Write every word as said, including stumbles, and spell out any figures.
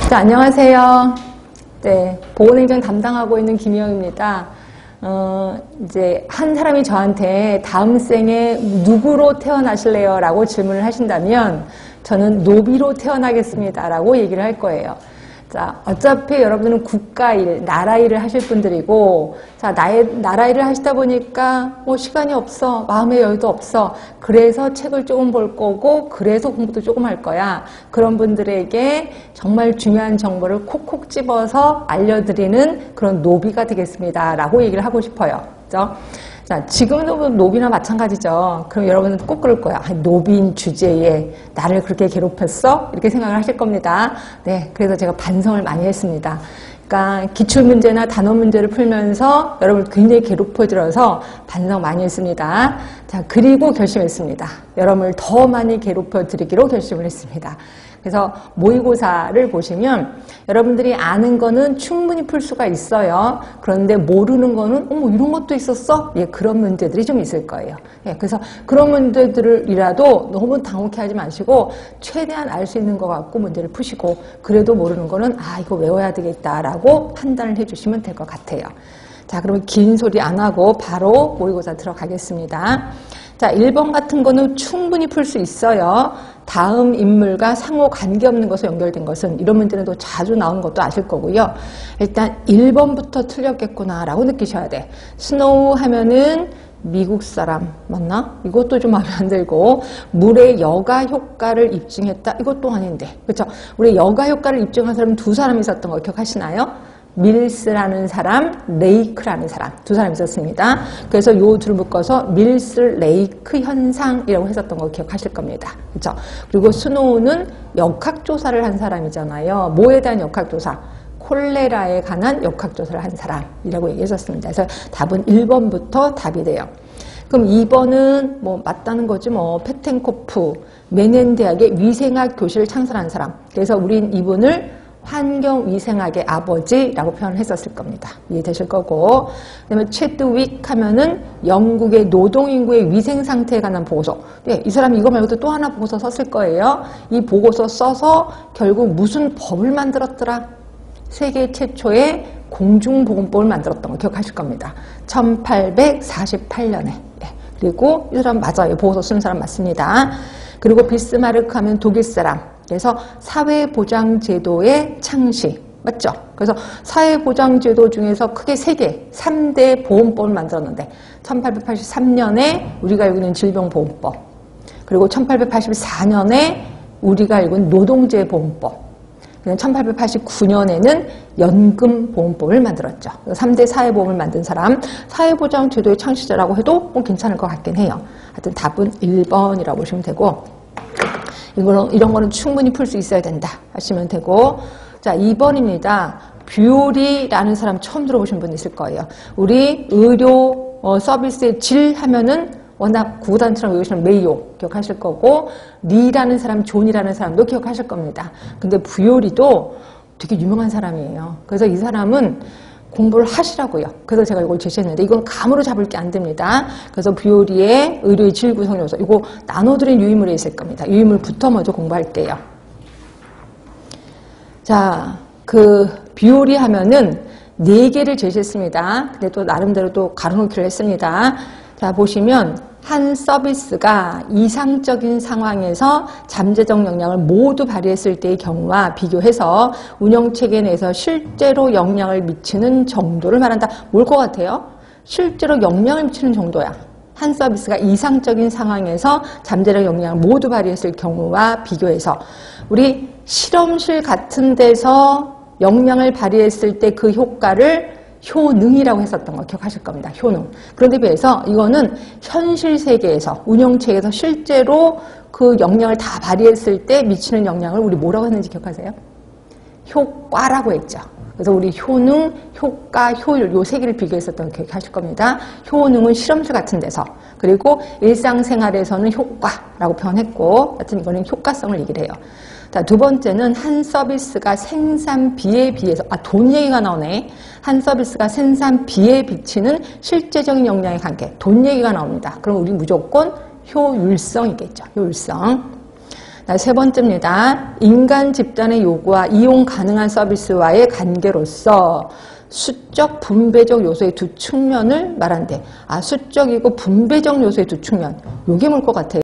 자, 안녕하세요. 네, 보건행정 담당하고 있는 김희영입니다. 어, 이제 한 사람이 저한테 다음 생에 누구로 태어나실래요? 라고 질문을 하신다면 저는 노비로 태어나겠습니다. 라고 얘기를 할 거예요. 자, 어차피 여러분들은 국가 일, 나라 일을 하실 분들이고, 자, 나의, 나라 일을 하시다 보니까, 뭐, 시간이 없어. 마음의 여유도 없어. 그래서 책을 조금 볼 거고, 그래서 공부도 조금 할 거야. 그런 분들에게 정말 중요한 정보를 콕콕 집어서 알려드리는 그런 노비가 되겠습니다. 라고 얘기를 하고 싶어요. 그죠? 자, 지금도 노비나 마찬가지죠. 그럼 여러분은 꼭 그럴 거야. 노비인 주제에 나를 그렇게 괴롭혔어? 이렇게 생각을 하실 겁니다. 네, 그래서 제가 반성을 많이 했습니다. 그러니까 기출문제나 단어 문제를 풀면서 여러분을 굉장히 괴롭혀드려서 반성 많이 했습니다. 자, 그리고 결심했습니다. 여러분을 더 많이 괴롭혀드리기로 결심을 했습니다. 그래서 모의고사를 보시면 여러분들이 아는 거는 충분히 풀 수가 있어요. 그런데 모르는 거는 어머 이런 것도 있었어? 예, 그런 문제들이 좀 있을 거예요. 예, 그래서 그런 문제들이라도 너무 당혹해하지 마시고 최대한 알 수 있는 것 같고 문제를 푸시고 그래도 모르는 거는 아 이거 외워야 되겠다라고 판단을 해주시면 될 것 같아요. 자, 그러면 긴 소리 안 하고 바로 모의고사 들어가겠습니다. 자, 일 번 같은 거는 충분히 풀 수 있어요. 다음 인물과 상호 관계없는 것에 연결된 것은 이런 문제는 또 자주 나온 것도 아실 거고요. 일단 일 번부터 틀렸겠구나라고 느끼셔야 돼. 스노우 하면은 미국 사람 맞나? 이것도 좀 마음에 안 들고 물의 여가 효과를 입증했다? 이것도 아닌데. 그렇죠? 우리 여가 효과를 입증한 사람은 두 사람이 있었던 거 기억하시나요? 밀스라는 사람, 레이크라는 사람 두 사람이 있었습니다. 그래서 요 둘을 묶어서 밀스-레이크 현상이라고 했었던 거 기억하실 겁니다. 그렇죠? 그리고 스노우는 역학조사를 한 사람이잖아요. 뭐에 대한 역학조사? 콜레라에 관한 역학조사를 한 사람이라고 얘기했었습니다. 그래서 답은 일 번부터 답이 돼요. 그럼 이 번은 뭐 맞다는 거지 뭐 페텐코프, 메넨 대학의 위생학 교실을 창설한 사람. 그래서 우린 이분을 환경위생학의 아버지라고 표현을 했었을 겁니다. 이해되실 거고. 그 다음에 체드윅 하면은 영국의 노동인구의 위생상태에 관한 보고서. 네, 이 사람이 이거 말고도 또 하나 보고서 썼을 거예요. 이 보고서 써서 결국 무슨 법을 만들었더라? 세계 최초의 공중보건법을 만들었던 거 기억하실 겁니다. 천팔백사십팔 년에. 네, 그리고 이 사람 맞아요. 보고서 쓴 사람 맞습니다. 그리고 비스마르크 하면 독일 사람. 그래서 사회보장제도의 창시, 맞죠? 그래서 사회보장제도 중에서 크게 세 개, 삼 대 보험법을 만들었는데 천팔백팔십삼 년에 우리가 알고 있는 질병보험법, 그리고 천팔백팔십사 년에 우리가 알고 있는 노동제보험법, 천팔백팔십구 년에는 연금보험법을 만들었죠. 삼 대 사회보험을 만든 사람, 사회보장제도의 창시자라고 해도 뭐 괜찮을 것 같긴 해요. 하여튼 답은 일 번이라고 보시면 되고, 이거는, 이런 거는 충분히 풀 수 있어야 된다 하시면 되고. 자, 이 번입니다. 뷰리라는 사람 처음 들어보신 분 있을 거예요. 우리 의료 어, 서비스의 질 하면은 워낙 구구단처럼 외우시는 메이오 기억하실 거고, 리라는 사람, 존이라는 사람도 기억하실 겁니다. 근데 뷰리도 되게 유명한 사람이에요. 그래서 이 사람은 공부를 하시라고요. 그래서 제가 이걸 제시했는데 이건 감으로 잡을 게 안 됩니다. 그래서 뷰리의 의료의 질 구성 요소 이거 나눠드린 유의물에 있을 겁니다. 유의물부터 먼저 공부할게요. 자, 그 뷰리 하면은 네 개를 제시했습니다. 근데 또 나름대로 또 가로놓기를 했습니다. 자, 보시면 한 서비스가 이상적인 상황에서 잠재적 역량을 모두 발휘했을 때의 경우와 비교해서 운영체계 내에서 실제로 영향을 미치는 정도를 말한다. 뭘 것 같아요? 실제로 영향을 미치는 정도야. 한 서비스가 이상적인 상황에서 잠재적 역량을 모두 발휘했을 경우와 비교해서 우리 실험실 같은 데서 역량을 발휘했을 때 그 효과를 효능이라고 했었던 거 기억하실 겁니다. 효능. 그런데 비해서 이거는 현실 세계에서 운영체계에서 실제로 그 역량을 다 발휘했을 때 미치는 영향을 우리 뭐라고 했는지 기억하세요? 효과라고 했죠. 그래서 우리 효능, 효과, 효율 요 세 개를 비교했었던 거 기억하실 겁니다. 효능은 실험실 같은 데서, 그리고 일상생활에서는 효과라고 표현했고, 하여튼 이거는 효과성을 얘기를 해요. 자, 두 번째는 한 서비스가 생산비에 비해서, 아, 돈 얘기가 나오네. 한 서비스가 생산비에 비치는 실제적인 역량의 관계, 돈 얘기가 나옵니다. 그럼 우리 무조건 효율성이겠죠. 효율성. 세 번째입니다. 인간 집단의 요구와 이용 가능한 서비스와의 관계로서 수적, 분배적 요소의 두 측면을 말한대. 아, 수적이고 분배적 요소의 두 측면. 요게 뭘 것 같아요?